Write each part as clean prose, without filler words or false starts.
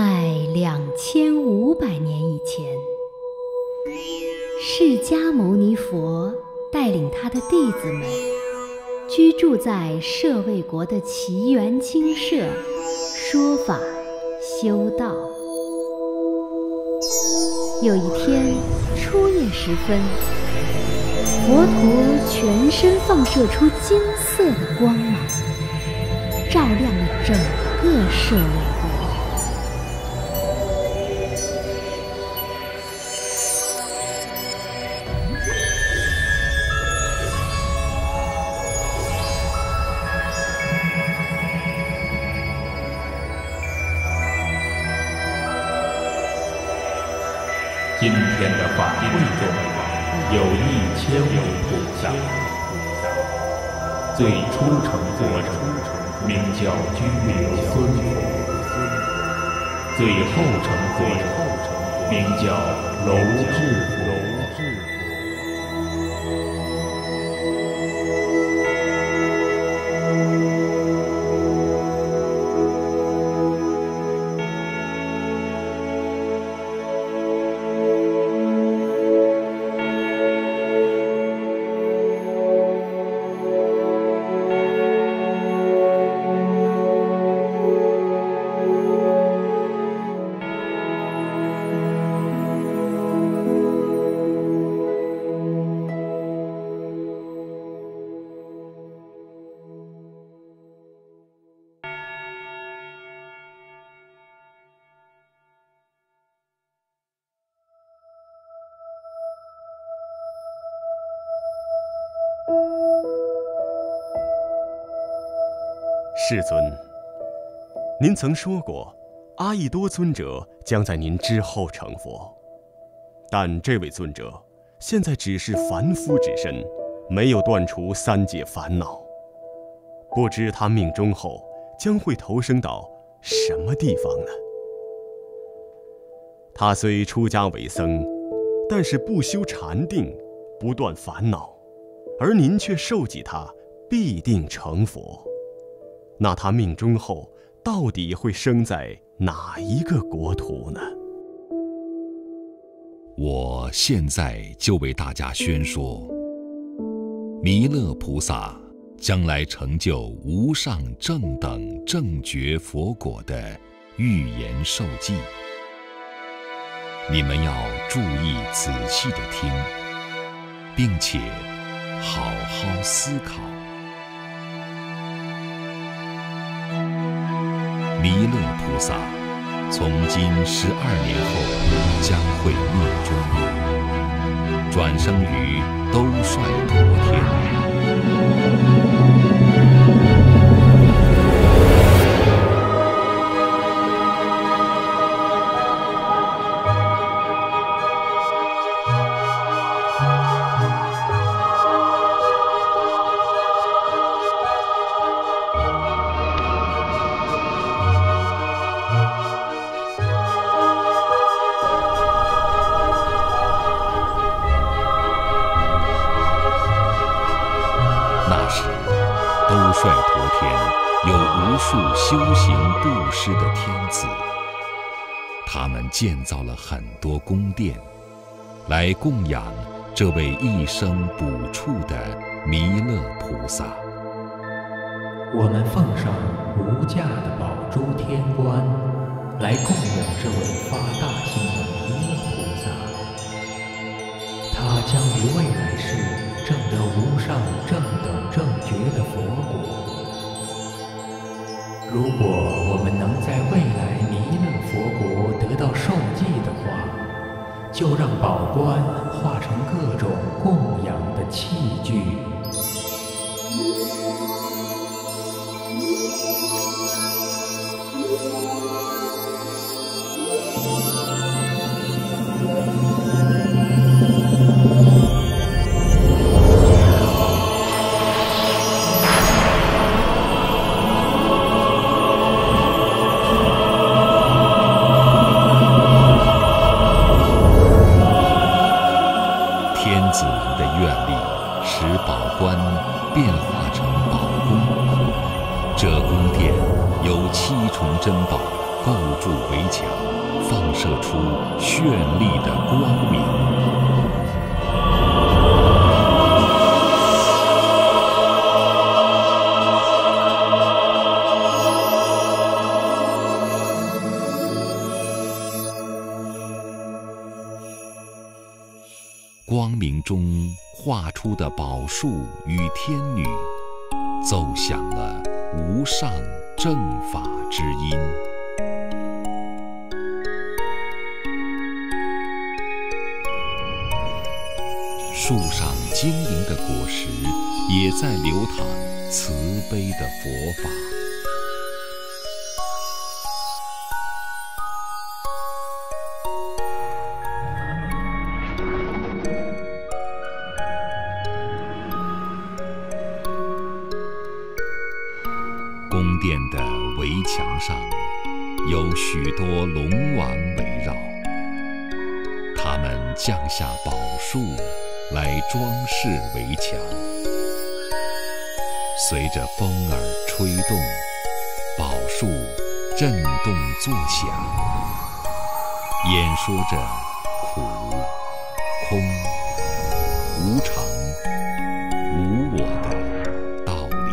在2500年以前，释迦牟尼佛带领他的弟子们居住在舍卫国的祇园精舍，说法修道。有一天初夜时分，佛陀全身放射出金色的光芒，照亮了整个舍卫国。 今天的法会中有1000位菩萨，最初成佛者名叫居留孙佛，最后成佛者名叫楼智佛。 世尊，您曾说过，阿逸多尊者将在您之后成佛，但这位尊者现在只是凡夫之身，没有断除3界烦恼，不知他命终后将会投生到什么地方呢？他虽出家为僧，但是不修禅定，不断烦恼，而您却授记他必定成佛。那他命终后到底会生在哪一个国土呢？ 我现在就为大家宣说，弥勒菩萨将来成就无上正等正觉佛果的预言授记。你们要注意仔细地听，并且好好思考。弥勒菩萨从今12年后将会命终，转生于兜率陀天。兜率陀天有无数修行布施的天子，他们建造了很多宫殿，来供养这位一生补处的弥勒菩萨。 我们奉上无价的宝珠天冠，来供养这位发大心的弥勒菩萨。他将于未来世证得无上正等正觉的佛果。如果我们能在未来弥勒佛国得到受记的话，就让宝冠化成各种供养的器具。 天子放射出绚丽的光明。光明中画出的宝树与天女，奏响了无上正法之音。树上晶莹的果实，也在流淌慈悲的佛法。宫殿的围墙上有许多龙王围绕，他们降下宝树来装饰围墙，随着风儿吹动，宝树震动作响，演说着苦、空、无常、无我的道理。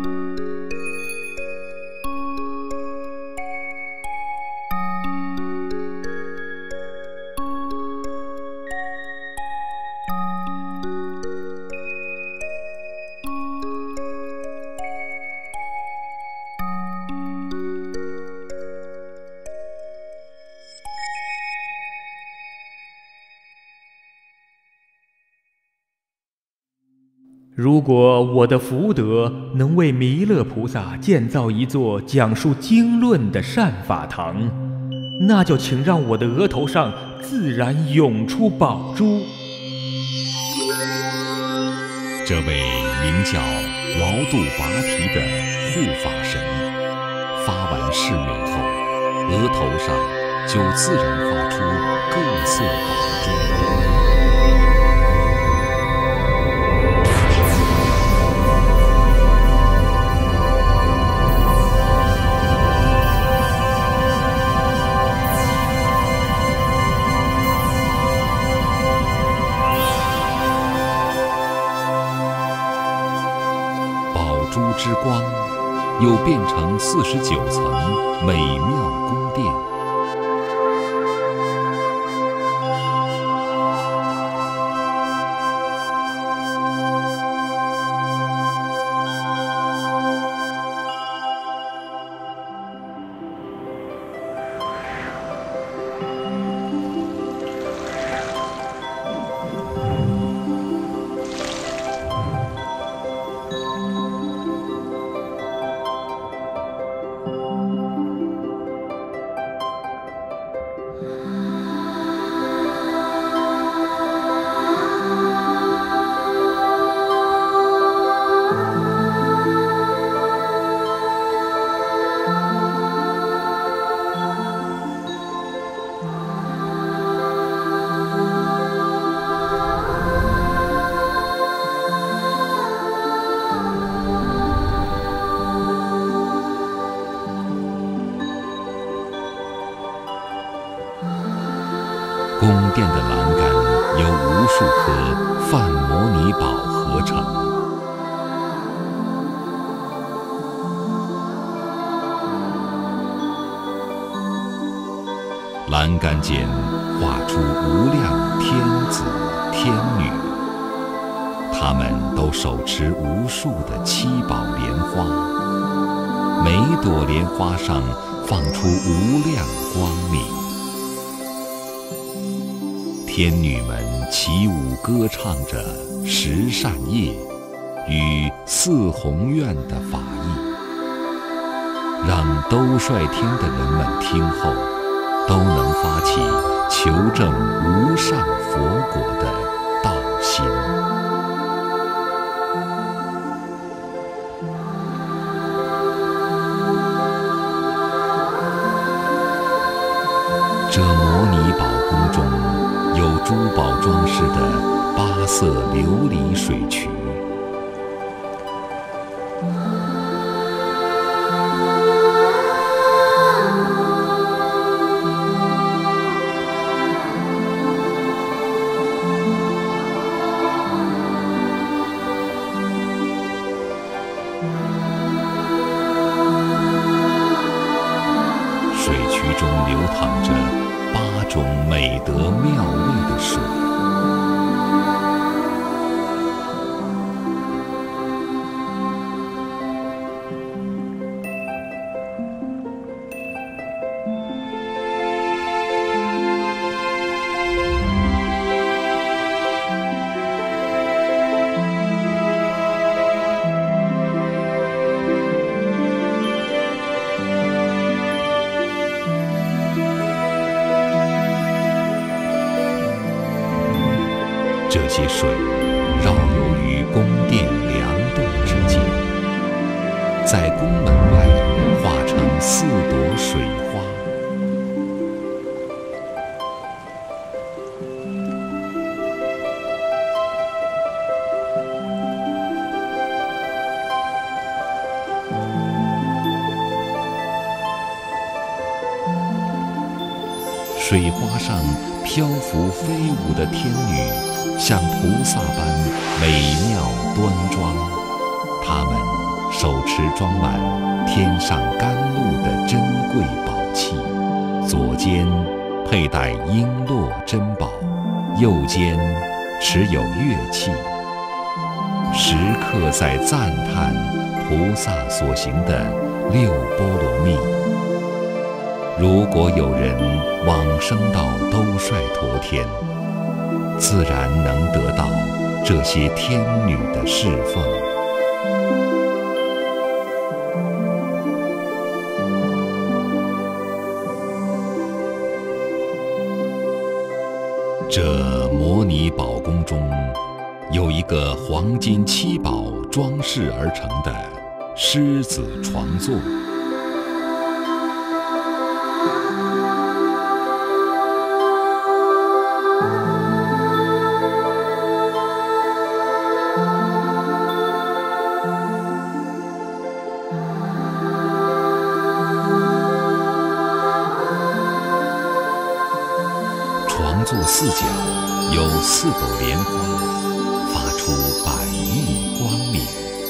如果我的福德能为弥勒菩萨建造一座讲述经论的善法堂，那就请让我的额头上自然涌出宝珠。 这位名叫劳度拔提的护法神，发完誓愿后，额头上就自然画出各色宝珠。珠之光又变成49层美妙宫殿，宫殿的栏杆由无数颗梵摩尼宝合成，栏杆间画出无量天子天女，他们都手持无数的七宝莲花，每朵莲花上放出无量光明。天女们起舞歌唱着十善业与四宏愿的法义，让兜率天的人们听后都能发起求证无上佛果的道心。这摩尼宝宫中有珠宝装饰的8色琉璃水渠， 美德妙味的水。这些水绕游于宫殿梁栋之间，在宫门外化成4朵水花。水花上漂浮飞舞的天女，像菩萨般美妙端庄，她们手持装满天上甘露的珍贵宝器，左肩佩戴璎珞珍宝，右肩持有乐器，时刻在赞叹菩萨所行的6波罗蜜。如果有人往生到兜率陀天，自然能得到这些天女的侍奉。这摩尼宝宫中有一个黄金7宝装饰而成的狮子床座。床座4角有4朵莲花，发出100亿光明。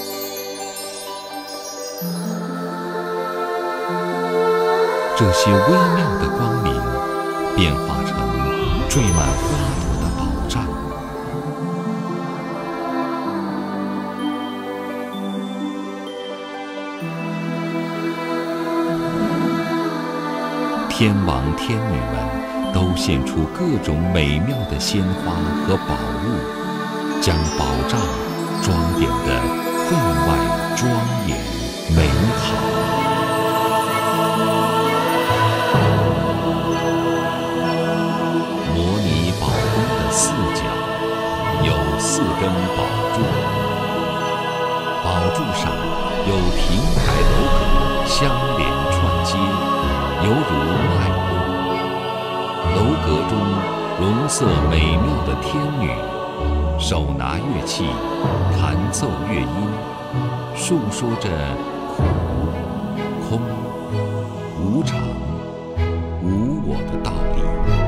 这些微妙的光明变化成缀满花朵的宝帐。天王天女们都献出各种美妙的鲜花和宝物，将宝帐装点得分外庄严美好。摩尼宝宫的4角有4根宝柱，宝柱上有亭台楼阁相连串接，犹如脉络。楼阁中容色美妙的天女，手拿乐器，弹奏乐音，述说着苦、空、无常、无我的道理。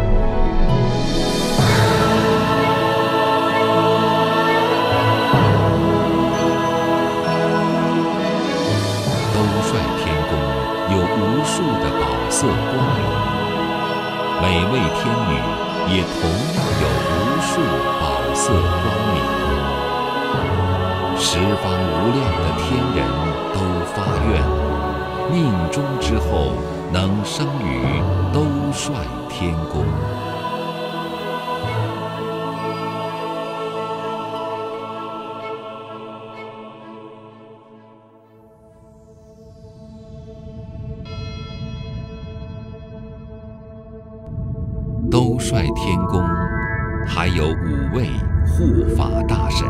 兜率天宫有无数的宝色光明，每位天女也同样有无数宝色光明。十方无量的天人都发愿，命终之后能生于兜率天宫。兜率天宫还有5位护法大神。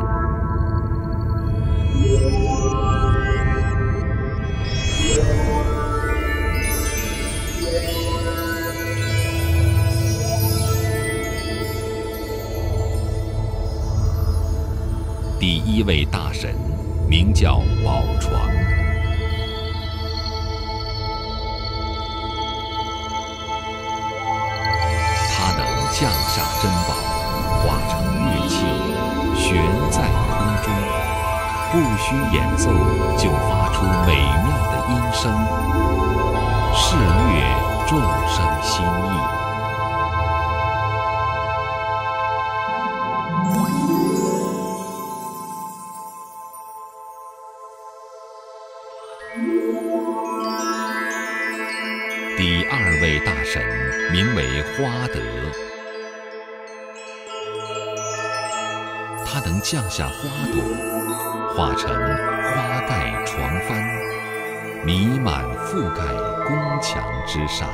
第1位大神名叫宝床，降下珍宝，化成乐器，悬在空中，不需演奏就发出美妙的音声，是悦众生心意。 德。它能降下花朵，化成花盖床幡，弥漫覆盖宫墙之上。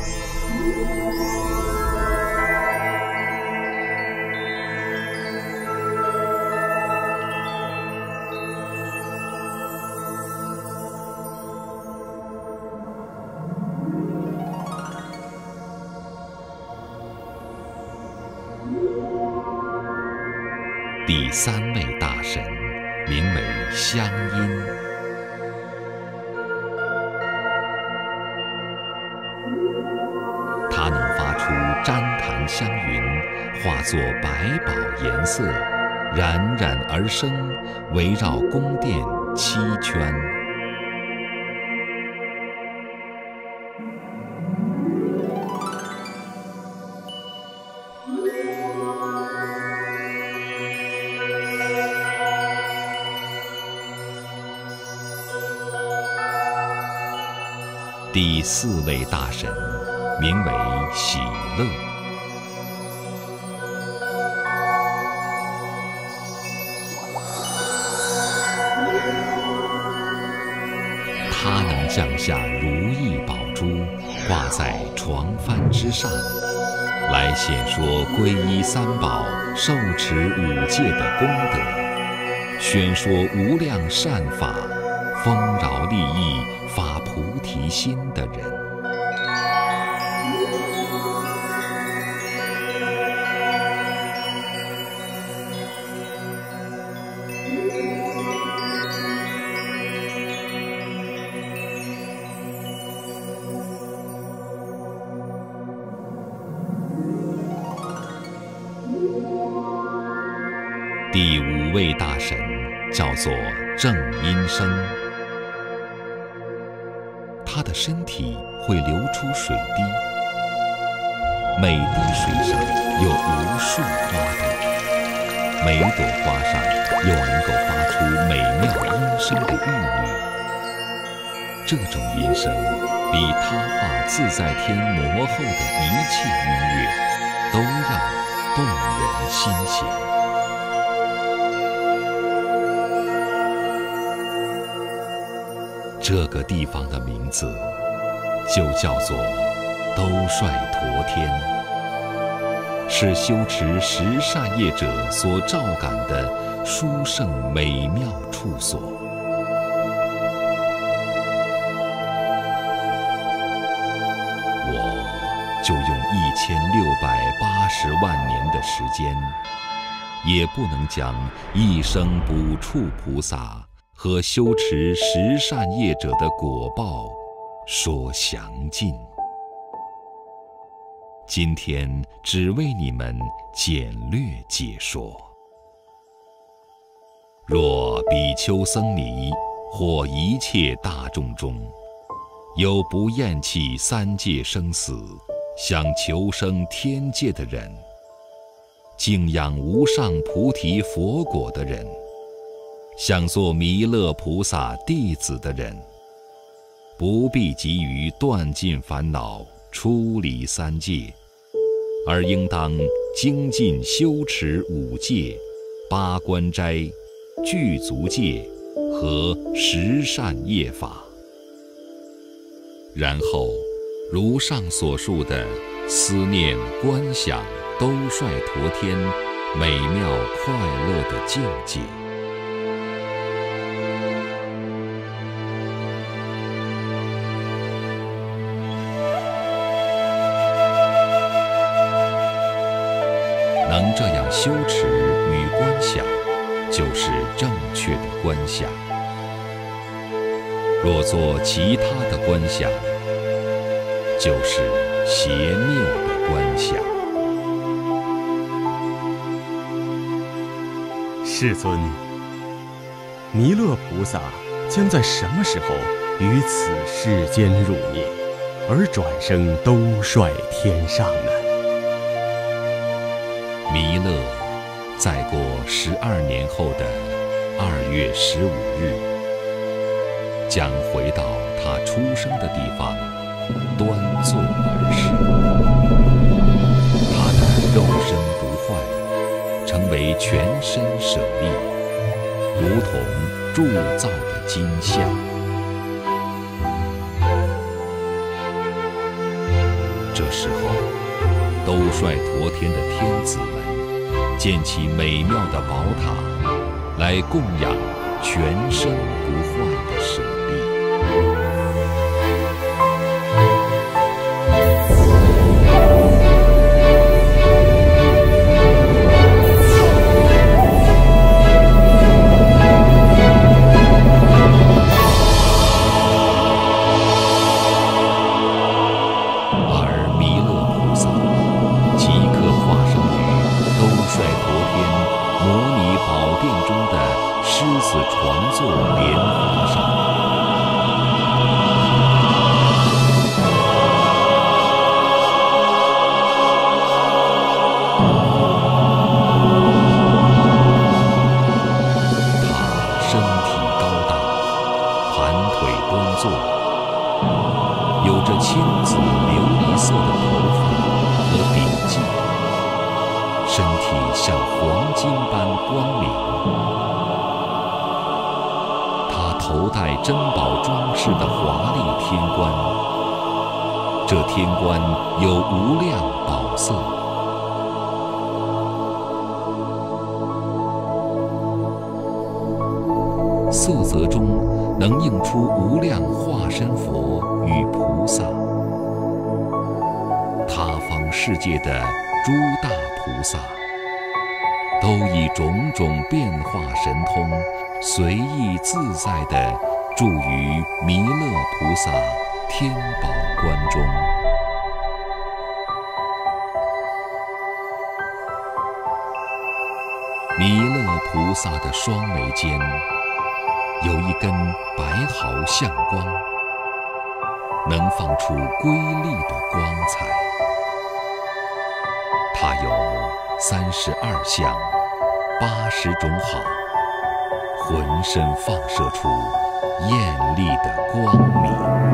第三位大神名为香音，它能发出旃檀香云，化作百宝颜色，冉冉而生，围绕宫殿7圈。第4位大神名为喜乐，它能降下如意宝珠，挂在床幡之上，来显说皈依3宝、受持5戒的功德，宣说无量善法，丰饶利益发菩提心的人。第5位大神叫做正音声，他的身体会流出水滴，每滴水上有无数花朵，每朵花上又能够发出美妙音声的韵律。这种音声比他化自在天魔后的一切音乐都要动人心弦。这个地方的名字就叫做兜率陀天，是修持10善业者所照感的殊胜美妙处所。我就用1680万年的时间，也不能将一生补处菩萨和修持10善业者的果报说详尽。今天只为你们简略解说。若比丘僧尼或一切大众中，有不厌弃3界生死，想求生天界的人，敬仰无上菩提佛果的人，想做弥勒菩萨弟子的人，不必急于断尽烦恼，出离3界，而应当精进修持5戒、8关斋、具足戒和10善业法，然后如上所述的思念观想兜率陀天美妙快乐的境界。能这样修持与观想，就是正确的观想。若做其他的观想，就是邪谬的观想。 世尊，弥勒菩萨将在什么时候于此世间入灭，而转生兜率天上呢？ 弥勒再过12年后的2月15日，将回到他出生的地方，端坐而逝。 全身舍利，如同铸造的金像。这时候，兜率陀天的天子们建起美妙的宝塔，来供养全身不坏的舍利。床座莲花上，他身体高大，盘腿端坐，有着青紫琉璃色的头发和顶髻，身体像黄金般光明。头戴珍宝装饰的华丽天冠，这天冠有无量宝色，色泽中能映出无量化身佛与菩萨。他方世界的诸大菩萨，都以种种变化神通，随意自在地住于弥勒菩萨天宝观中。弥勒菩萨的双眉间有一根白毫相光，能放出瑰丽的光彩。他有32相，80种好，浑身放射出艳丽的光明。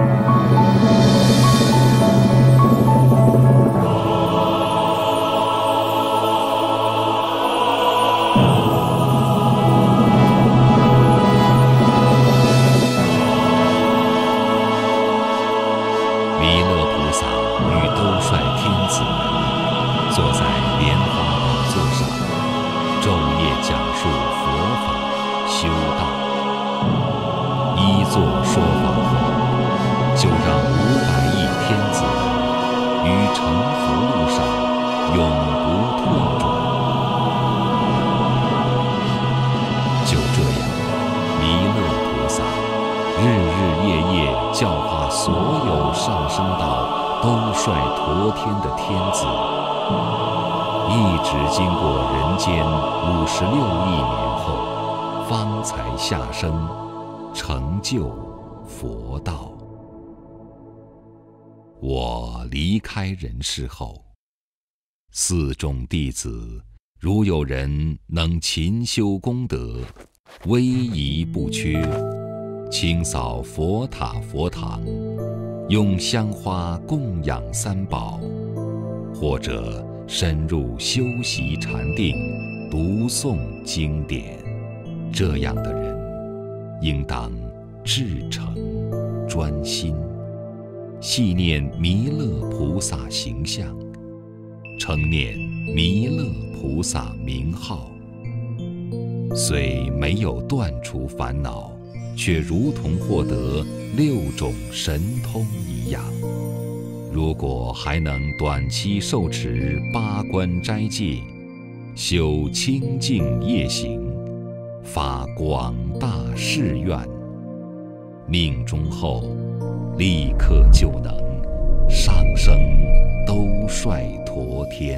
弥勒菩萨与兜率天子们坐在莲花宝座上，昼夜讲述佛法修道。依座说法后，就让500亿天子于成佛路上永不退转。就这样，弥勒菩萨日日夜夜教化所有上升到兜率陀天的天子，一直经过人间56亿年后，方才下生成就佛道。我离开人世后，4众弟子如有人能勤修功德，威仪不缺，清扫佛塔佛堂，用香花供养三宝，或者深入修习禅定，读诵经典，这样的人应当至诚专心，系念弥勒菩萨形象，称念弥勒菩萨名号，虽没有断除烦恼，却如同获得6种神通一样。如果还能短期受持8关斋戒，修清净业行，发广大誓愿，命终后立刻就能上升兜率陀天。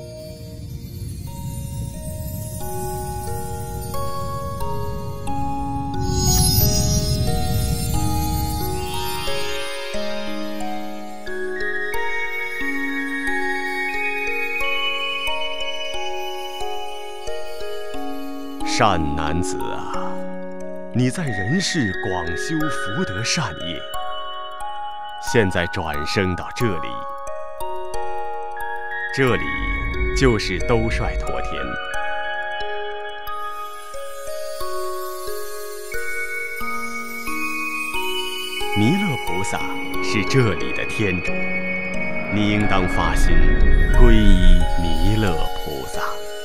善男子啊，你在人世广修福德善业，现在转生到这里，这里就是兜率陀天。 弥勒菩萨是这里的天主，你应当发心皈依弥勒菩萨。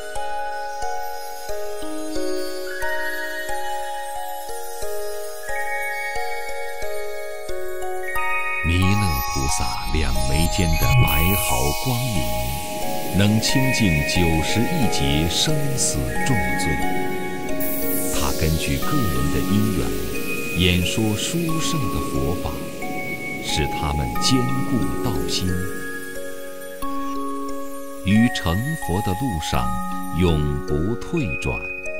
弥勒菩萨两眉间的白毫光明，能清净90亿劫生死重罪。他根据个人的因缘，演说殊胜的佛法，使他们坚固道心，于成佛的路上永不退转。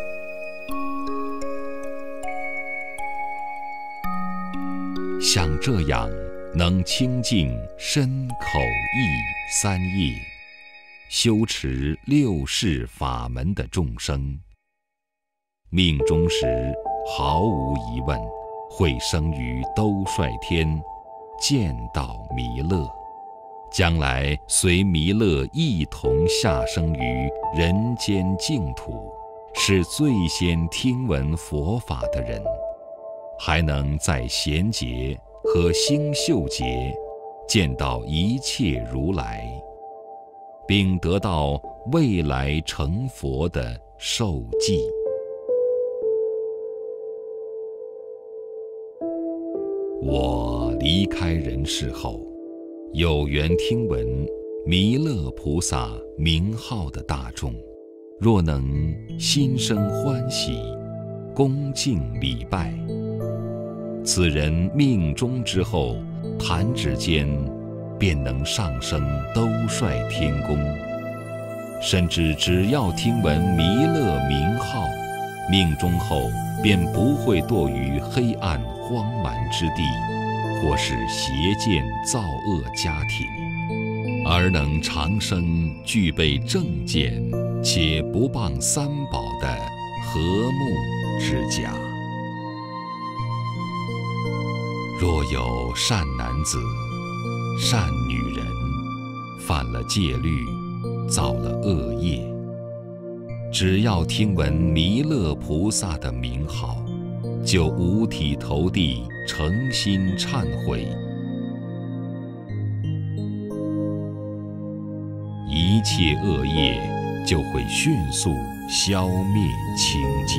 像这样能清净身口意3业，修持6世法门的众生，命终时毫无疑问会生于兜率天，见到弥勒，将来随弥勒一同下生于人间净土，是最先听闻佛法的人，还能在贤劫和星宿劫见到一切如来，并得到未来成佛的受记。我离开人世后，有缘听闻弥勒菩萨名号的大众，若能心生欢喜，恭敬礼拜，此人命终之后，弹指间便能上升兜率天宫，甚至只要听闻弥勒名号，命终后便不会堕于黑暗荒蛮之地，或是邪见造恶家庭，而能长生具备正见且不谤三宝的和睦之家。若有善男子、善女人犯了戒律，造了恶业，只要听闻弥勒菩萨的名号，就五体投地，诚心忏悔，一切恶业就会迅速消灭清净。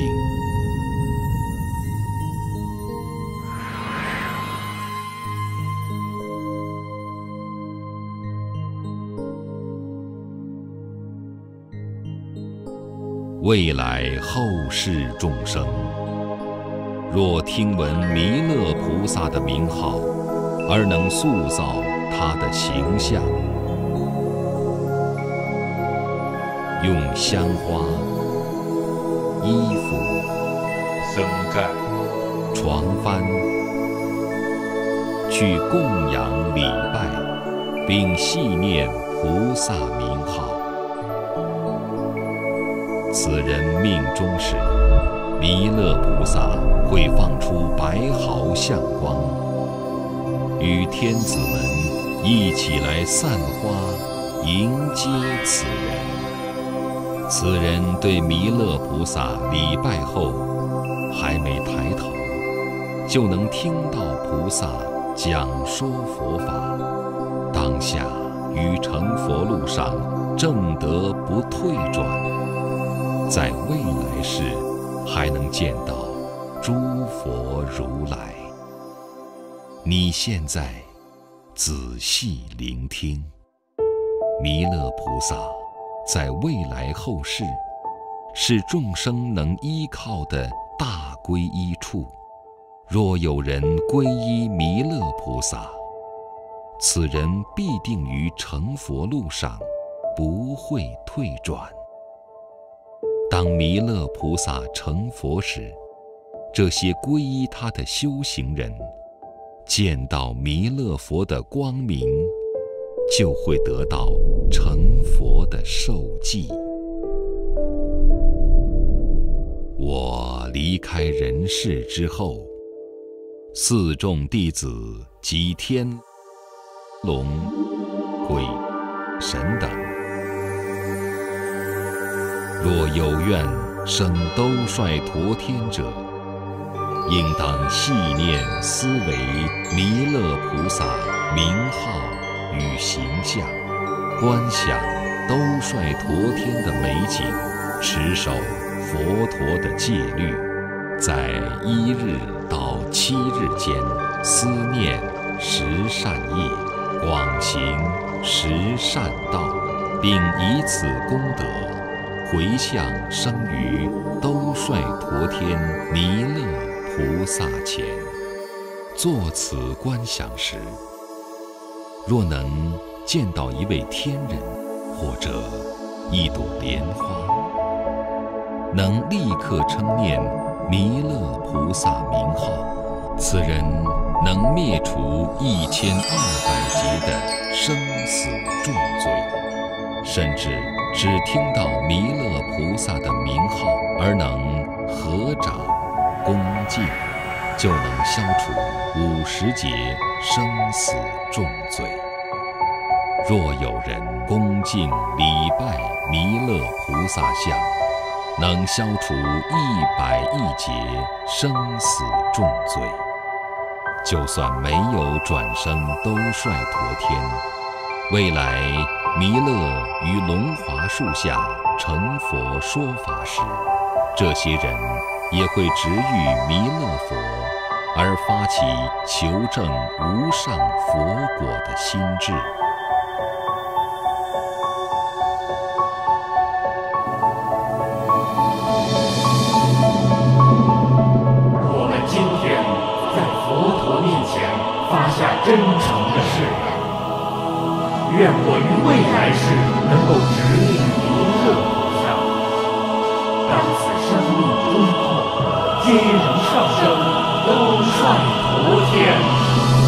未来后世众生，若听闻弥勒菩萨的名号，而能塑造他的形象，用香花、衣服、 僧盖、 床幡去供养礼拜，并系念菩萨名号，此人命终时，弥勒菩萨会放出白毫相光，与天子们一起来散花迎接此人。此人对弥勒菩萨礼拜后，还没抬头，就能听到菩萨讲说佛法，当下于成佛路上正得不退转，在未来世还能见到诸佛如来。你现在仔细聆听，弥勒菩萨在未来后世是众生能依靠的大皈依处。若有人皈依弥勒菩萨，此人必定于成佛路上不会退转。当弥勒菩萨成佛时，这些皈依他的修行人见到弥勒佛的光明，就会得到成佛的受记。我离开人世之后，四众弟子及天龙、鬼、神等，若有愿生兜率陀天者， 应当细念思维弥勒菩萨名号与形象，观想兜率陀天的美景，持守佛陀的戒律，在1日到7日间思念10善业，广行10善道，并以此功德回向生于兜率陀天弥勒菩萨前。作此观想时，若能见到一位天人或者一朵莲花，能立刻称念弥勒菩萨名号，此人能灭除1200劫的生死重罪。甚至只听到弥勒菩萨的名号而能合掌恭敬，就能消除50劫生死重罪。若有人恭敬礼拜弥勒菩萨像，能消除110劫生死重罪。就算没有转生兜率陀天，未来弥勒于龙华树下成佛说法时，这些人也会值遇弥勒佛，而发起求证无上佛果的心志。 我们今天在佛陀面前发下真诚的誓愿，愿我于未来世能够值遇弥勒菩萨，当此生命终后，皆能上升兜率陀天。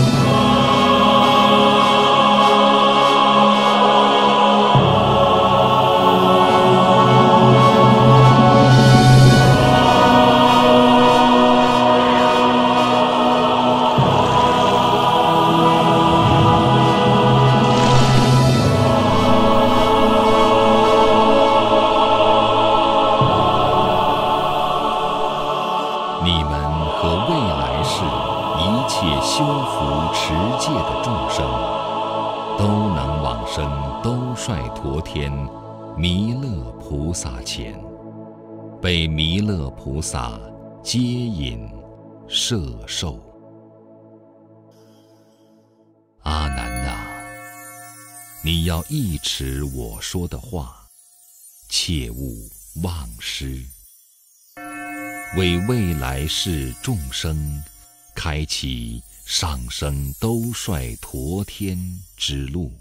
修福持戒的众生，都能往生兜率陀天弥勒菩萨前，被弥勒菩萨接引摄受。阿难啊，你要忆持我说的话，切勿忘失，为未来世众生开启上升兜率陀天之路，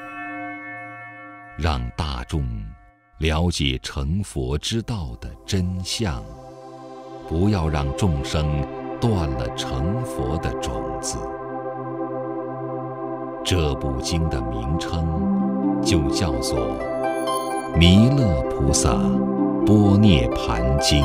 让大众了解成佛之道的真相，不要让众生断了成佛的种子。这部经的名称就叫做《弥勒菩萨般涅盘经》。